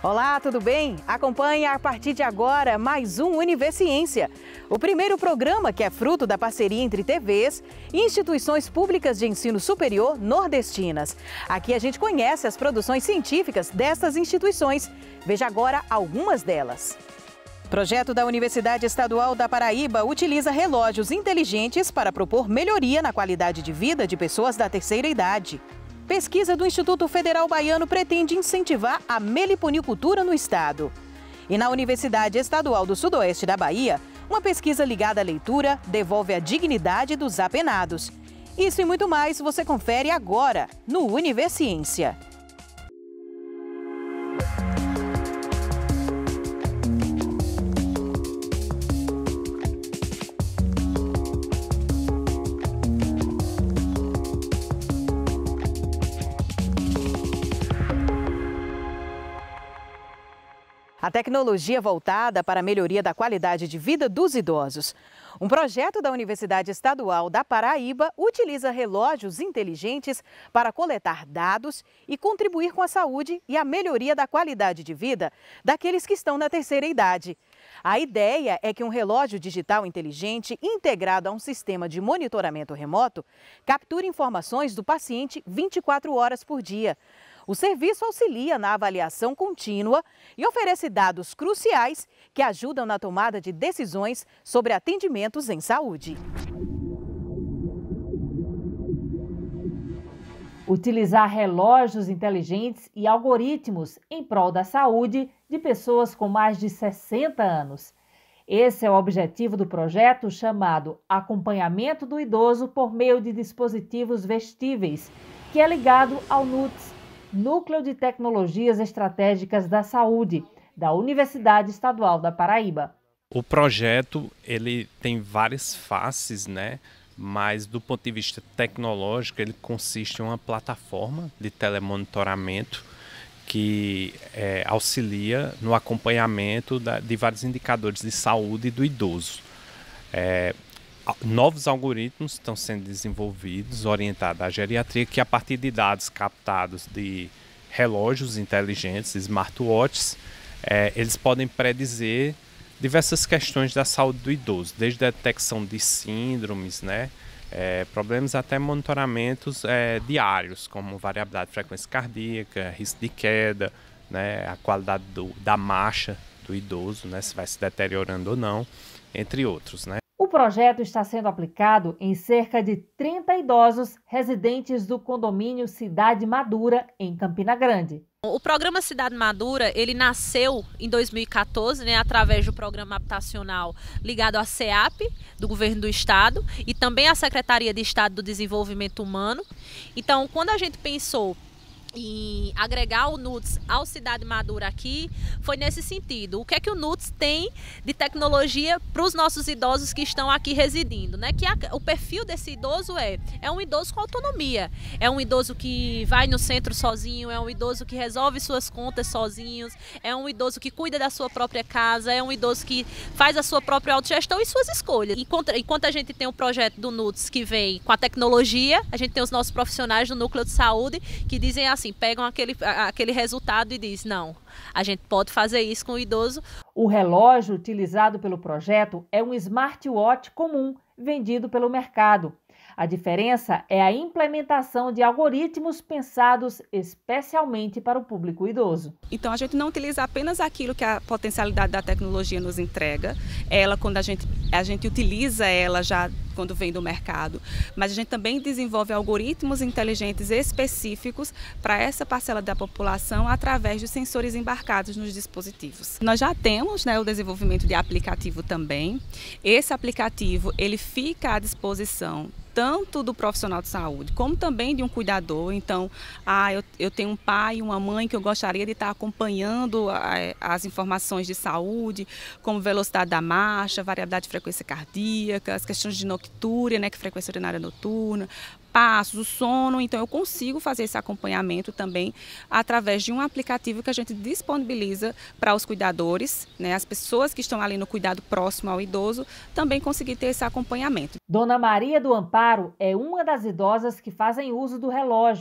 Olá, tudo bem? Acompanhe a partir de agora mais um Univerciência, o primeiro programa que é fruto da parceria entre TVs e instituições públicas de ensino superior nordestinas. Aqui a gente conhece as produções científicas dessas instituições. Veja agora algumas delas. O projeto da Universidade Estadual da Paraíba utiliza relógios inteligentes para propor melhoria na qualidade de vida de pessoas da terceira idade. Pesquisa do Instituto Federal Baiano pretende incentivar a meliponicultura no estado. E na Universidade Estadual do Sudoeste da Bahia, uma pesquisa ligada à leitura devolve a dignidade dos apenados. Isso e muito mais você confere agora no Univerciência. A tecnologia voltada para a melhoria da qualidade de vida dos idosos. Um projeto da Universidade Estadual da Paraíba utiliza relógios inteligentes para coletar dados e contribuir com a saúde e a melhoria da qualidade de vida daqueles que estão na terceira idade. A ideia é que um relógio digital inteligente integrado a um sistema de monitoramento remoto capture informações do paciente 24 horas por dia. O serviço auxilia na avaliação contínua e oferece dados cruciais que ajudam na tomada de decisões sobre atendimentos em saúde. Utilizar relógios inteligentes e algoritmos em prol da saúde de pessoas com mais de 60 anos. Esse é o objetivo do projeto chamado Acompanhamento do Idoso por meio de dispositivos vestíveis, que é ligado ao NUTS, Núcleo de Tecnologias Estratégicas da Saúde, da Universidade Estadual da Paraíba. O projeto ele tem várias faces, mas do ponto de vista tecnológico ele consiste em uma plataforma de telemonitoramento que auxilia no acompanhamento de vários indicadores de saúde do idoso. Novos algoritmos estão sendo desenvolvidos, orientados à geriatria, que a partir de dados captados de relógios inteligentes, smartwatches, eles podem predizer diversas questões da saúde do idoso, desde a detecção de síndromes, problemas até monitoramentos diários, como variabilidade de frequência cardíaca, risco de queda, a qualidade da marcha do idoso, se vai se deteriorando ou não, entre outros. O projeto está sendo aplicado em cerca de 30 idosos residentes do condomínio Cidade Madura, em Campina Grande. O programa Cidade Madura, ele nasceu em 2014, através do programa habitacional ligado à SEAP, do governo do estado, e também à Secretaria de Estado do Desenvolvimento Humano. Então, quando a gente pensou em agregar o NUTS ao Cidade Madura aqui, foi nesse sentido. O que é que o NUTS tem de tecnologia para os nossos idosos que estão aqui residindo? O perfil desse idoso é um idoso com autonomia, é um idoso que vai no centro sozinho, é um idoso que resolve suas contas sozinhos, é um idoso que cuida da sua própria casa, é um idoso que faz a sua própria autogestão e suas escolhas. Enquanto a gente tem o projeto do NUTS que vem com a tecnologia, a gente tem os nossos profissionais do núcleo de saúde que dizem assim, pegam aquele resultado e dizem, não, a gente pode fazer isso com o idoso. O relógio utilizado pelo projeto é um smartwatch comum, vendido pelo mercado. A diferença é a implementação de algoritmos pensados especialmente para o público idoso. Então a gente não utiliza apenas aquilo que a potencialidade da tecnologia nos entrega, quando a gente utiliza ela já quando vem do mercado, mas a gente também desenvolve algoritmos inteligentes específicos para essa parcela da população através dos sensores embarcados nos dispositivos. Nós já temos o desenvolvimento de aplicativo também. Esse aplicativo ele fica à disposição tanto do profissional de saúde, como também de um cuidador. Então, eu tenho um pai e uma mãe que eu gostaria de estar acompanhando as informações de saúde, como velocidade da marcha, variabilidade de frequência cardíaca, as questões de noctúria, que é frequência urinária noturna, passos, o sono. Então eu consigo fazer esse acompanhamento também através de um aplicativo que a gente disponibiliza para os cuidadores, as pessoas que estão ali no cuidado próximo ao idoso, também conseguir ter esse acompanhamento. Dona Maria do Amparo é uma das idosas que fazem uso do relógio.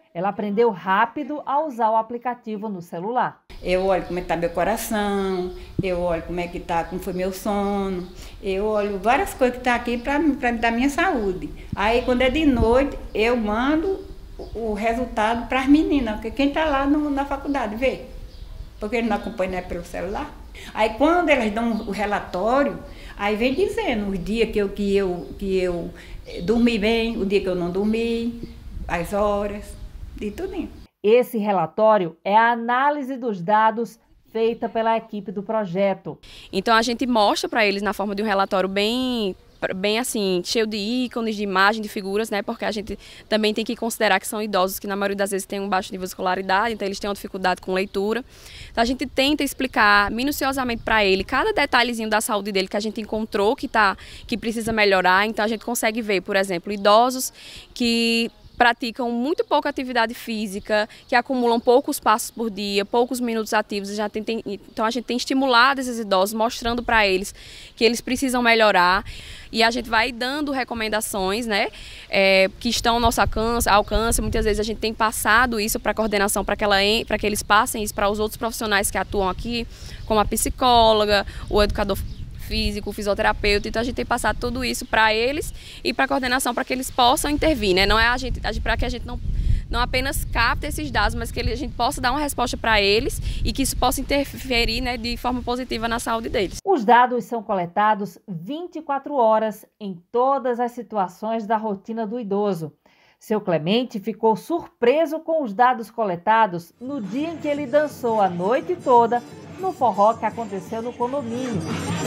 Ela aprendeu rápido a usar o aplicativo no celular. Eu olho como é que está meu coração, eu olho como é que está, como foi meu sono, eu olho várias coisas que estão aqui para me dar minha saúde. Aí quando é de noite, eu mando o resultado para as meninas, porque quem está lá na faculdade vê, porque eles não acompanham pelo celular. Aí quando elas dão o relatório, aí vem dizendo os dias que eu dormi bem, o dia que eu não dormi, as horas, de tudinho. Esse relatório é a análise dos dados feita pela equipe do projeto. Então a gente mostra para eles na forma de um relatório bem assim, cheio de ícones, de imagem, de figuras, né? Porque a gente também tem que considerar que são idosos que na maioria das vezes têm um baixo nível de escolaridade, então eles têm uma dificuldade com leitura. Então a gente tenta explicar minuciosamente para ele cada detalhezinho da saúde dele que a gente encontrou que precisa melhorar. Então a gente consegue ver, por exemplo, idosos que praticam muito pouca atividade física, que acumulam poucos passos por dia, poucos minutos ativos. Então a gente tem estimulado esses idosos, mostrando para eles que eles precisam melhorar. E a gente vai dando recomendações, né, que estão ao nosso alcance. Muitas vezes a gente tem passado isso para a coordenação, para que eles passem isso para os outros profissionais que atuam aqui, como a psicóloga, o educador físico, o fisioterapeuta. Então a gente tem passado tudo isso para eles e para a coordenação, para que eles possam intervir, né? Não é para que a gente não apenas capte esses dados, mas que a gente possa dar uma resposta para eles e que isso possa interferir, né, de forma positiva na saúde deles. Os dados são coletados 24 horas em todas as situações da rotina do idoso. Seu Clemente ficou surpreso com os dados coletados no dia em que ele dançou a noite toda no forró que aconteceu no condomínio.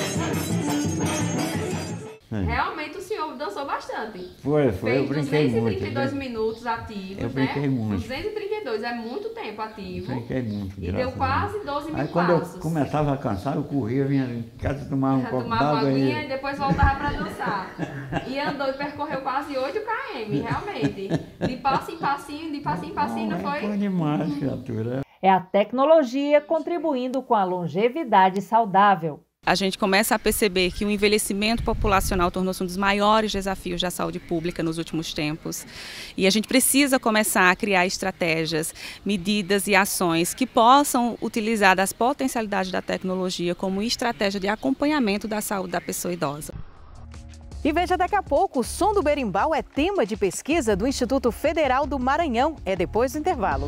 Realmente o senhor dançou bastante. Foi, eu brinquei muito. 232 minutos ativos, eu brinquei muito. 232 é muito tempo ativo. Brinquei muito, e deu quase 12 mil passos. Aí quando eu começava a cansar, eu corria, vinha em casa tomar um copo d'água e depois voltava para dançar. E andou e percorreu quase 8 km, realmente. De passo em passinho, não foi? Foi demais, criatura. É a tecnologia contribuindo com a longevidade saudável. A gente começa a perceber que o envelhecimento populacional tornou-se um dos maiores desafios da saúde pública nos últimos tempos. E a gente precisa começar a criar estratégias, medidas e ações que possam utilizar das potencialidades da tecnologia como estratégia de acompanhamento da saúde da pessoa idosa. E veja daqui a pouco, o som do berimbau é tema de pesquisa do Instituto Federal do Maranhão. É depois do intervalo.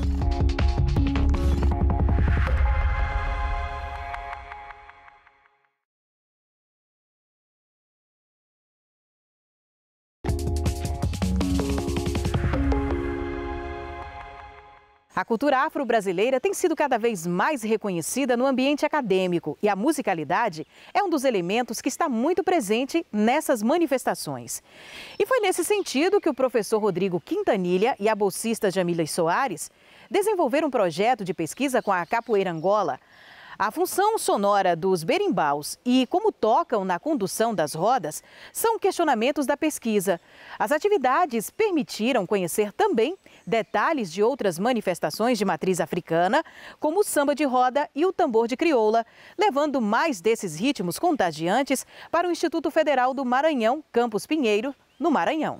A cultura afro-brasileira tem sido cada vez mais reconhecida no ambiente acadêmico e a musicalidade é um dos elementos que está muito presente nessas manifestações. E foi nesse sentido que o professor Rodrigo Quintanilha e a bolsista Jamila Soares desenvolveram um projeto de pesquisa com a Capoeira Angola. A função sonora dos berimbaus e como tocam na condução das rodas são questionamentos da pesquisa. As atividades permitiram conhecer também detalhes de outras manifestações de matriz africana, como o samba de roda e o tambor de crioula, levando mais desses ritmos contagiantes para o Instituto Federal do Maranhão, Campus Pinheiro, no Maranhão.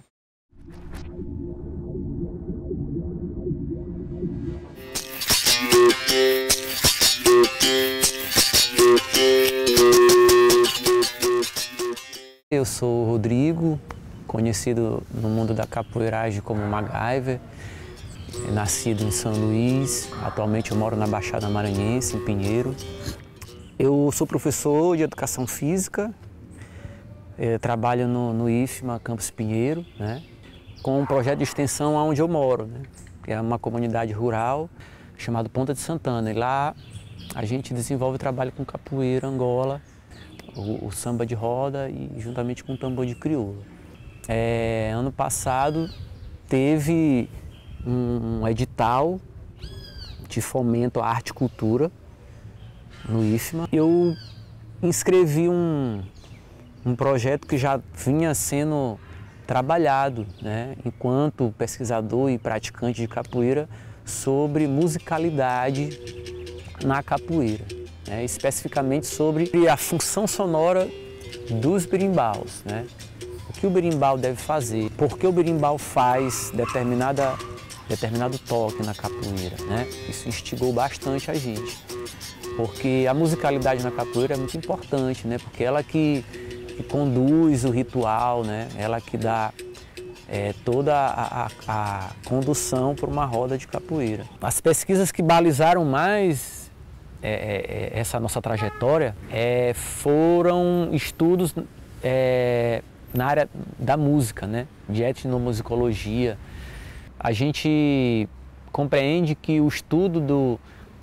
Eu sou o Rodrigo, conhecido no mundo da capoeiragem como MacGyver, nascido em São Luís, atualmente eu moro na Baixada Maranhense, em Pinheiro. Eu sou professor de Educação Física, trabalho no IFMA Campus Pinheiro, né, com um projeto de extensão onde eu moro, né, que é uma comunidade rural chamada Ponta de Santana. E lá a gente desenvolve trabalho com capoeira, Angola, o samba de roda e juntamente com o tambor de crioula. Ano passado teve um edital de fomento à arte e cultura no IFMA. Eu inscrevi um projeto que já vinha sendo trabalhado, né, enquanto pesquisador e praticante de capoeira sobre musicalidade na capoeira, né, especificamente sobre a função sonora dos berimbaus, né? O que o berimbau deve fazer, por que o berimbau faz determinada determinado toque na capoeira, né? Isso instigou bastante a gente, porque a musicalidade na capoeira é muito importante, né? Porque ela que conduz o ritual, né? Ela que dá toda a condução para uma roda de capoeira. As pesquisas que balizaram mais essa nossa trajetória foram estudos na área da música, né? De etnomusicologia. A gente compreende que o estudo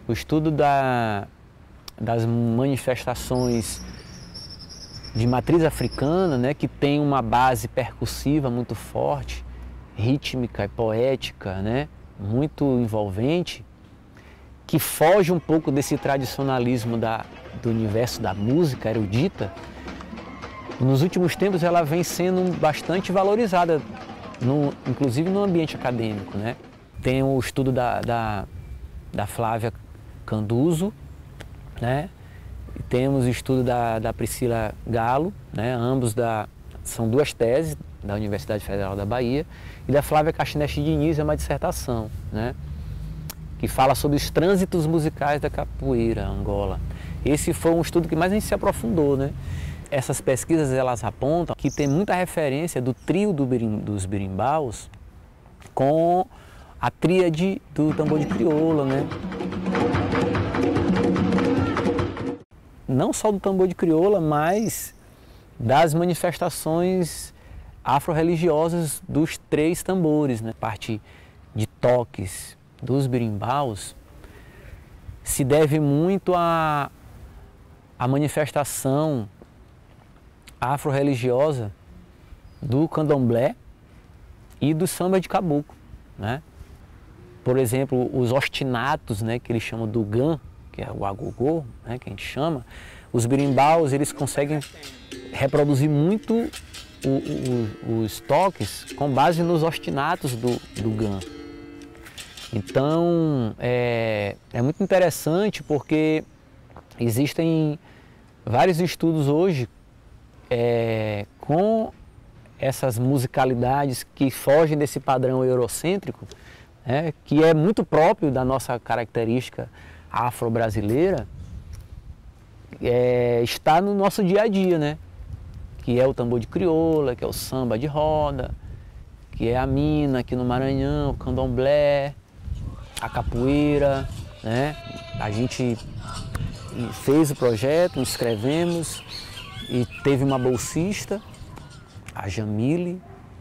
das manifestações de matriz africana, né, que tem uma base percussiva muito forte, rítmica e poética, né, muito envolvente, que foge um pouco desse tradicionalismo do universo da música erudita. Nos últimos tempos ela vem sendo bastante valorizada, inclusive no ambiente acadêmico, né? Tem o estudo da Flávia Canduzo, né? Temos o estudo da Priscila Galo, né? Ambos são duas teses da Universidade Federal da Bahia, e da Flávia Castineste Diniz é uma dissertação, né? Que fala sobre os trânsitos musicais da capoeira Angola. Esse foi um estudo que mais a gente se aprofundou, né? Essas pesquisas elas apontam que tem muita referência do trio dos birimbaus com a tríade do tambor de crioula, né? Não só do tambor de crioula, mas das manifestações afro-religiosas dos três tambores, né? Parte de toques dos birimbaus se deve muito à manifestação afro-religiosa do candomblé e do samba de caboclo, né? Por exemplo, os ostinatos, né, que eles chamam do gan, que é o agogô, né, que a gente chama, os birimbaus, eles conseguem reproduzir muito os toques com base nos ostinatos do gan. Então, é muito interessante porque existem vários estudos hoje com essas musicalidades que fogem desse padrão eurocêntrico, né, que é muito próprio da nossa característica afro-brasileira, está no nosso dia a dia, né? Que é o tambor de crioula, que é o samba de roda, que é a mina aqui no Maranhão, o candomblé, a capoeira, né? A gente fez o projeto, inscrevemos e teve uma bolsista, a Jamile,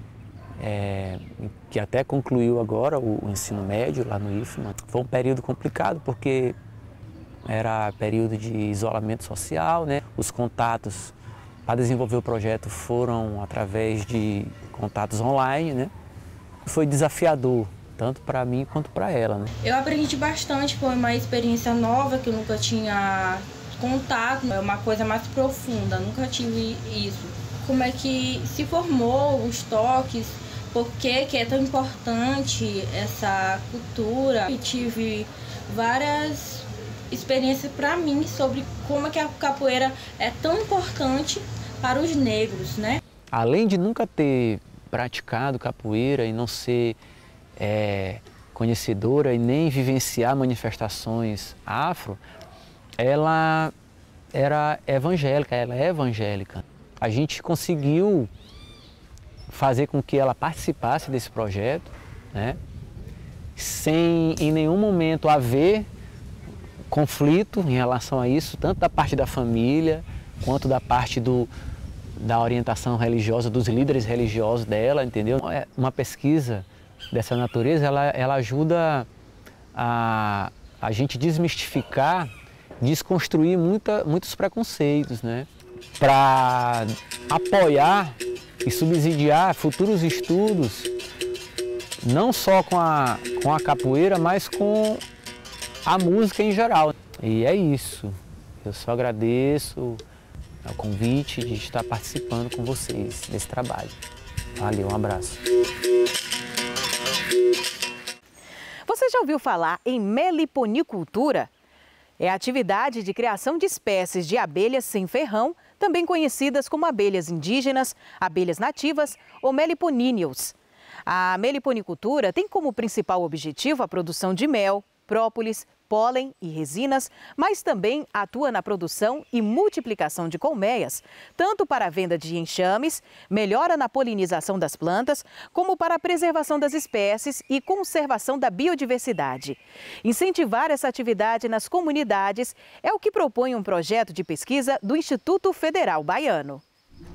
que até concluiu agora o ensino médio lá no IFMA. Foi um período complicado porque era período de isolamento social, né? Os contatos para desenvolver o projeto foram através de contatos online, né? Foi desafiador, tanto para mim quanto para ela, né? Eu aprendi bastante, foi uma experiência nova que eu nunca tinha contato, é uma coisa mais profunda, nunca tive isso. Como é que se formou os toques, por que é tão importante essa cultura. Eu tive várias experiências para mim sobre como é que a capoeira é tão importante para os negros, né? Além de nunca ter praticado capoeira e não ser conhecedora e nem vivenciar manifestações afro, ela era evangélica, ela é evangélica. A gente conseguiu fazer com que ela participasse desse projeto, né? Sem em nenhum momento haver conflito em relação a isso, tanto da parte da família, quanto da parte da orientação religiosa, dos líderes religiosos dela, entendeu? Uma pesquisa dessa natureza, ela ajuda a gente desmistificar, desconstruir muitos preconceitos, né? Para apoiar e subsidiar futuros estudos, não só com a capoeira, mas com a música em geral. E é isso. Eu só agradeço o convite de estar participando com vocês desse trabalho. Valeu, um abraço. Você já ouviu falar em meliponicultura? É a atividade de criação de espécies de abelhas sem ferrão, também conhecidas como abelhas indígenas, abelhas nativas ou meliponíneos. A meliponicultura tem como principal objetivo a produção de mel, própolis, pólen e resinas, mas também atua na produção e multiplicação de colmeias, tanto para a venda de enxames, melhora na polinização das plantas, como para a preservação das espécies e conservação da biodiversidade. Incentivar essa atividade nas comunidades é o que propõe um projeto de pesquisa do Instituto Federal Baiano.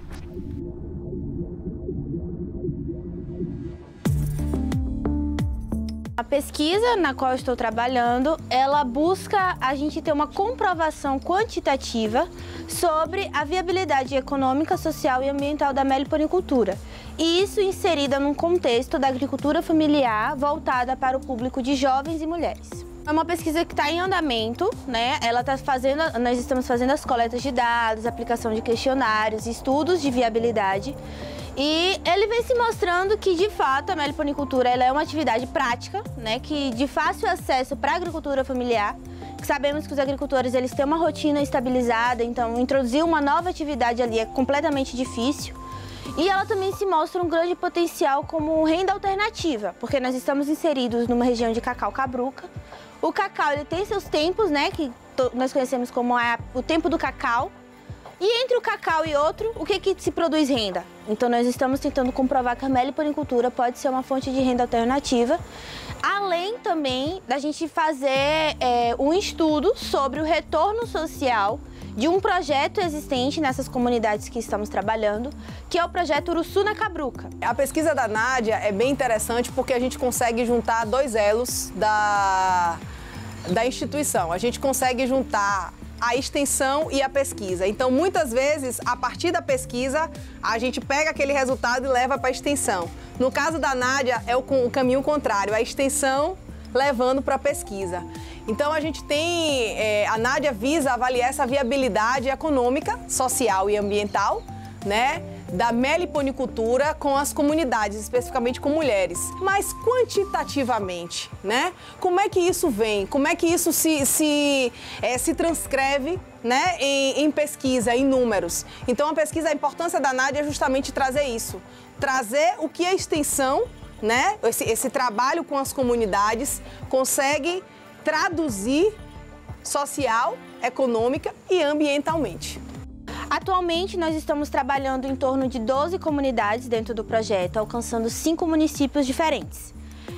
A pesquisa na qual eu estou trabalhando, ela busca a gente ter uma comprovação quantitativa sobre a viabilidade econômica, social e ambiental da meliponicultura. E isso inserida num contexto da agricultura familiar voltada para o público de jovens e mulheres. É uma pesquisa que está em andamento, né? Nós estamos fazendo as coletas de dados, aplicação de questionários, estudos de viabilidade. E ele vem se mostrando que, de fato, a meliponicultura ela é uma atividade prática, né, que de fácil acesso para a agricultura familiar. Sabemos que os agricultores eles têm uma rotina estabilizada, então introduzir uma nova atividade ali é completamente difícil. E ela também se mostra um grande potencial como renda alternativa, porque nós estamos inseridos numa região de cacau cabruca. O cacau ele tem seus tempos, né, que nós conhecemos como o tempo do cacau. E entre o cacau e outro, o que se produz renda? Então nós estamos tentando comprovar que a meliponicultura pode ser uma fonte de renda alternativa, além também da gente fazer um estudo sobre o retorno social de um projeto existente nessas comunidades que estamos trabalhando, que é o projeto Uruçu na Cabruca. A pesquisa da Nádia é bem interessante porque a gente consegue juntar dois elos da instituição. A gente consegue juntar a extensão e a pesquisa. Então, muitas vezes, a partir da pesquisa, a gente pega aquele resultado e leva para a extensão. No caso da Nádia, é o caminho contrário, a extensão levando para a pesquisa. Então, a gente tem, a Nádia visa avaliar essa viabilidade econômica, social e ambiental, né, da meliponicultura com as comunidades, especificamente com mulheres. Mas quantitativamente, né? Como é que isso vem? Como é que isso se transcreve, né, em pesquisa, em números? Então, a importância da Nádia é justamente trazer isso. Trazer o que a extensão, né, esse trabalho com as comunidades consegue traduzir social, econômica e ambientalmente. Atualmente, nós estamos trabalhando em torno de 12 comunidades dentro do projeto, alcançando 5 municípios diferentes.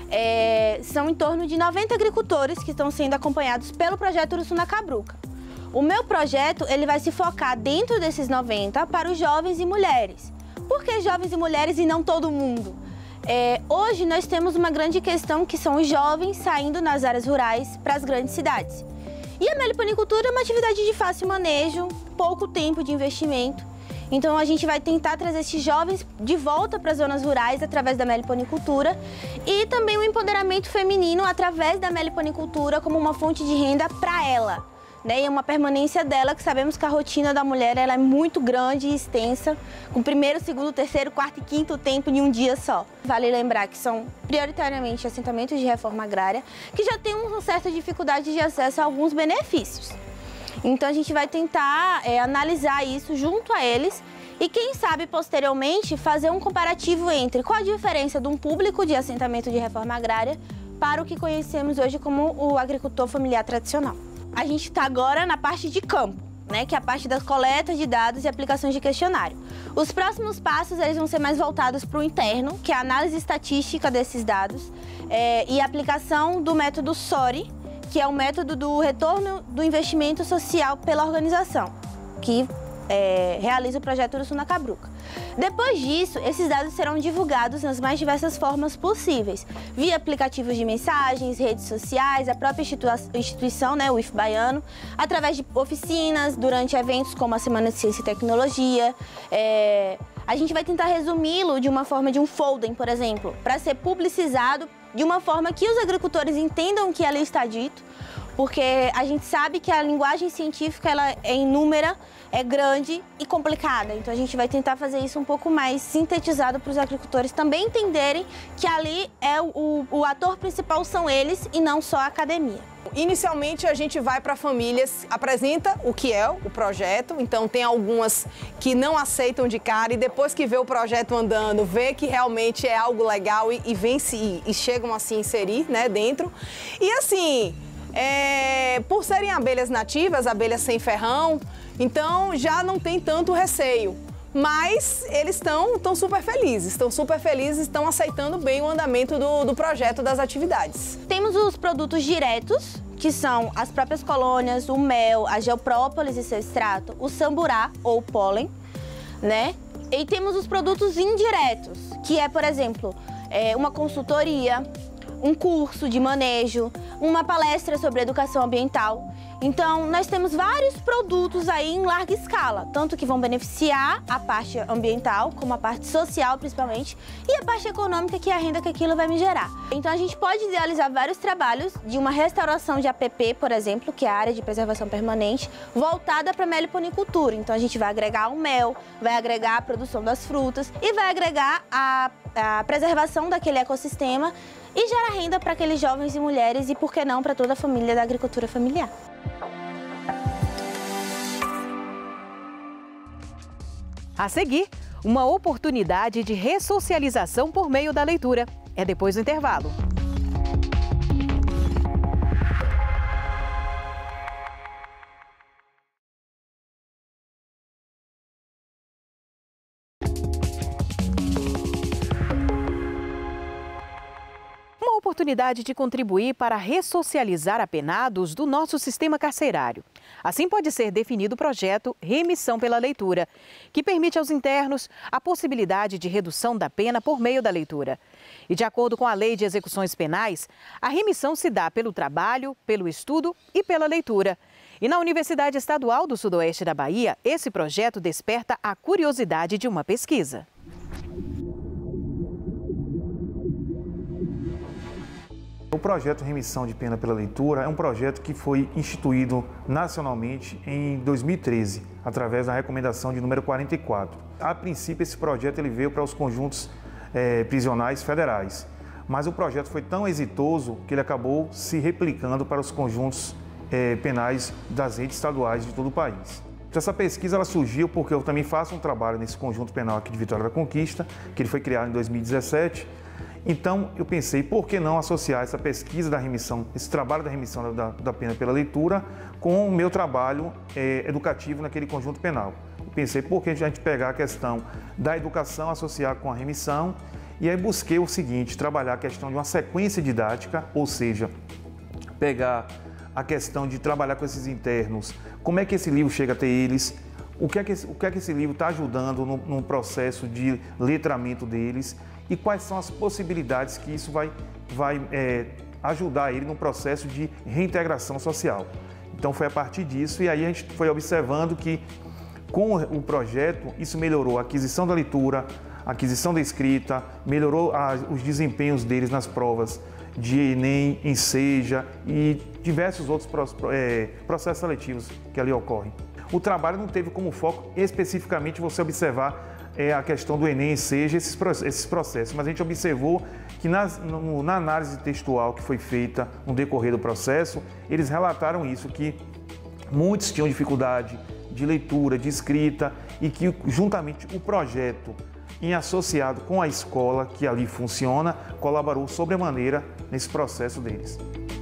São em torno de 90 agricultores que estão sendo acompanhados pelo projeto Uruçu na Cabruca. O meu projeto ele vai se focar dentro desses 90 para os jovens e mulheres. Por que jovens e mulheres e não todo mundo? Hoje nós temos uma grande questão que são os jovens saindo nas áreas rurais para as grandes cidades. E a meliponicultura é uma atividade de fácil manejo, pouco tempo de investimento. Então a gente vai tentar trazer esses jovens de volta para as zonas rurais através da meliponicultura e também o empoderamento feminino através da meliponicultura como uma fonte de renda para ela, né? E uma permanência dela, que sabemos que a rotina da mulher ela é muito grande e extensa, com primeiro, segundo, terceiro, quarto e quinto tempo em um dia só. Vale lembrar que são prioritariamente assentamentos de reforma agrária que já têm uma certa dificuldade de acesso a alguns benefícios. Então a gente vai tentar analisar isso junto a eles e quem sabe posteriormente fazer um comparativo entre qual a diferença de um público de assentamento de reforma agrária para o que conhecemos hoje como o agricultor familiar tradicional. A gente está agora na parte de campo, né, que é a parte das coletas de dados e aplicações de questionário. Os próximos passos eles vão ser mais voltados para o interno, que é a análise estatística desses dados e a aplicação do método SORI, que é o método do retorno do investimento social pela organização, que realiza o projeto Uruçu na Cabruca. Depois disso, esses dados serão divulgados nas mais diversas formas possíveis, via aplicativos de mensagens, redes sociais, a própria instituição, né, o IF Baiano, através de oficinas, durante eventos como a Semana de Ciência e Tecnologia. A gente vai tentar resumi-lo de uma forma de um folder, por exemplo, para ser publicizado de uma forma que os agricultores entendam o que ali está dito, porque a gente sabe que a linguagem científica ela é inúmera, é grande e complicada. Então a gente vai tentar fazer isso um pouco mais sintetizado para os agricultores também entenderem que ali é o ator principal são eles e não só a academia. Inicialmente a gente vai para famílias, apresenta o que é o projeto, então tem algumas que não aceitam de cara e depois que vê o projeto andando, vê que realmente é algo legal e chegam a se inserir, né, dentro. E assim, por serem abelhas nativas, abelhas sem ferrão, então já não tem tanto receio. Mas eles estão super felizes, estão aceitando bem o andamento do projeto, das atividades. Temos os produtos diretos, que são as próprias colônias, o mel, a geoprópolis e seu extrato, o samburá ou pólen, né? E temos os produtos indiretos, que é, por exemplo, uma consultoria, um curso de manejo, uma palestra sobre educação ambiental. Então, nós temos vários produtos aí em larga escala, tanto que vão beneficiar a parte ambiental, como a parte social, principalmente, e a parte econômica, que é a renda que aquilo vai me gerar. Então, a gente pode idealizar vários trabalhos de uma restauração de APP, por exemplo, que é a área de preservação permanente, voltada para a meliponicultura. Então, a gente vai agregar o mel, vai agregar a produção das frutas e vai agregar a preservação daquele ecossistema e gera renda para aqueles jovens e mulheres e, por que não, para toda a família da agricultura familiar. A seguir, uma oportunidade de ressocialização por meio da leitura. É depois do intervalo. Uma oportunidade de contribuir para ressocializar apenados do nosso sistema carcerário. Assim pode ser definido o projeto Remissão pela Leitura, que permite aos internos a possibilidade de redução da pena por meio da leitura. E de acordo com a Lei de Execuções Penais, a remissão se dá pelo trabalho, pelo estudo e pela leitura. E na Universidade Estadual do Sudoeste da Bahia, esse projeto desperta a curiosidade de uma pesquisa. O projeto Remissão de Pena pela Leitura é um projeto que foi instituído nacionalmente em 2013, através da recomendação de número 44. A princípio, esse projeto ele veio para os conjuntos prisionais federais, mas o projeto foi tão exitoso que ele acabou se replicando para os conjuntos penais das redes estaduais de todo o país. Então, essa pesquisa ela surgiu porque eu também faço um trabalho nesse conjunto penal aqui de Vitória da Conquista, que ele foi criado em 2017. Então, eu pensei, por que não associar essa pesquisa da remissão, esse trabalho da remissão da pena pela leitura, com o meu trabalho educativo naquele conjunto penal. Eu pensei, por que a gente pegar a questão da educação, associar com a remissão, e aí busquei o seguinte, trabalhar a questão de uma sequência didática, ou seja, pegar a questão de trabalhar com esses internos, como é que esse livro chega até eles, o que é que esse livro está ajudando no processo de letramento deles, e quais são as possibilidades que isso vai ajudar ele no processo de reintegração social. Então foi a partir disso, e aí a gente foi observando que com o projeto isso melhorou a aquisição da leitura, a aquisição da escrita, melhorou os desempenhos deles nas provas de Enem, Enseja e diversos outros processos seletivos que ali ocorrem. O trabalho não teve como foco especificamente você observar a questão do Enem, seja esses processos, mas a gente observou que na análise textual que foi feita no decorrer do processo, eles relataram isso, que muitos tinham dificuldade de leitura, de escrita e que juntamente o projeto, em associado com a escola que ali funciona, colaborou sobremaneira nesse processo deles.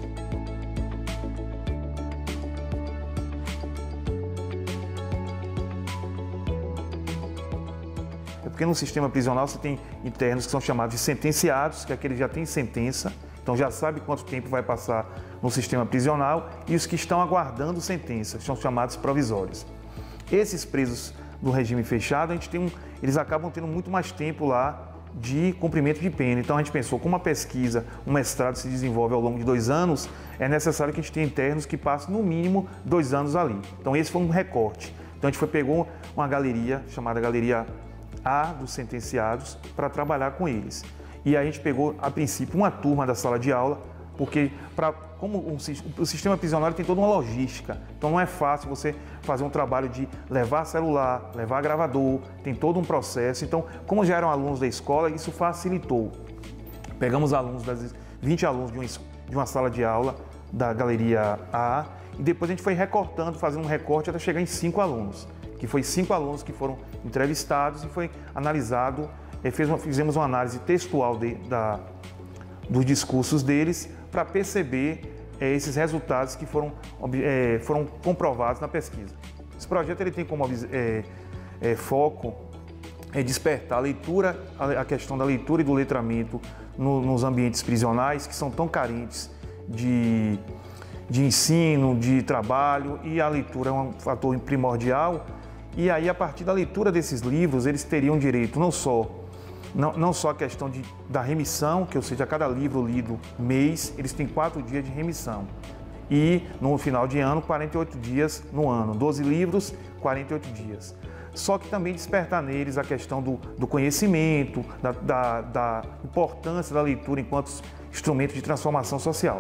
Porque no sistema prisional você tem internos que são chamados de sentenciados, que é aqueles que já têm sentença, então já sabe quanto tempo vai passar no sistema prisional, e os que estão aguardando sentença, são chamados provisórios. Esses presos do regime fechado, eles acabam tendo muito mais tempo lá de cumprimento de pena. Então a gente pensou, como uma pesquisa, um mestrado se desenvolve ao longo de 2 anos, é necessário que a gente tenha internos que passem no mínimo 2 anos ali. Então esse foi um recorte. Então a gente pegou uma galeria, chamada Galeria A dos sentenciados, para trabalhar com eles. E aí a gente pegou, a princípio, uma turma da sala de aula, porque para como o sistema prisional tem toda uma logística, então não é fácil você fazer um trabalho de levar celular, levar gravador, tem todo um processo. Então, como já eram alunos da escola, isso facilitou. Pegamos alunos, 20 alunos de uma sala de aula da Galeria A, e depois a gente foi recortando, fazendo um recorte até chegar em 5 alunos, que foi 5 alunos que foram entrevistados e foi analisado, fizemos uma análise textual dos discursos deles para perceber esses resultados que foram comprovados na pesquisa. Esse projeto ele tem como foco despertar a leitura, a questão da leitura e do letramento nos ambientes prisionais, que são tão carentes de ensino, de trabalho, e a leitura é um fator primordial. E aí, a partir da leitura desses livros, eles teriam direito não só a questão da remissão, que ou seja, a cada livro lido mês, eles têm 4 dias de remissão. E no final de ano, 48 dias no ano. 12 livros, 48 dias. Só que também despertar neles a questão do conhecimento, da importância da leitura enquanto instrumento de transformação social.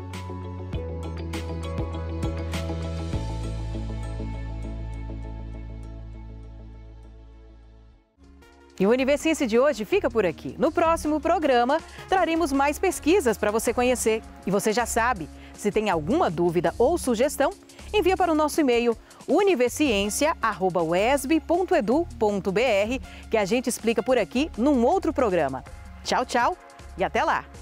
E o Universiência de hoje fica por aqui. No próximo programa, traremos mais pesquisas para você conhecer. E você já sabe, se tem alguma dúvida ou sugestão, envia para o nosso e-mail universiencia@uesb.edu.br, que a gente explica por aqui num outro programa. Tchau, tchau e até lá!